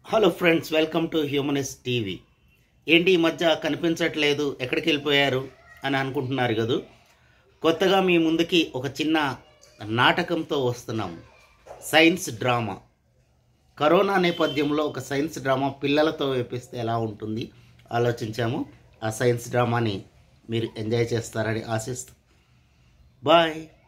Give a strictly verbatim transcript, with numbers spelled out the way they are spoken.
Hello friends, welcome to Humanist TV. ఏంటి ఈ మధ్య కనిపించట్లేదు, ఎక్కడికి వెళ్ళిపోయారు అని అనుకుంటున్నారు కదా. కొత్తగా మీ ముందుకి ఒక చిన్న నాటకంతో వస్తున్నాము. Science drama. కరోనా నేపథ్యంలో ఒక సైన్స్ డ్రామా పిల్లలతో వేపిస్తే ఎలా ఉంటుంది ఆలోచించాము. ఆ సైన్స్ డ్రామాని మీరు ఎంజాయ్ చేస్తారని ఆశిస్తూ బాయ్.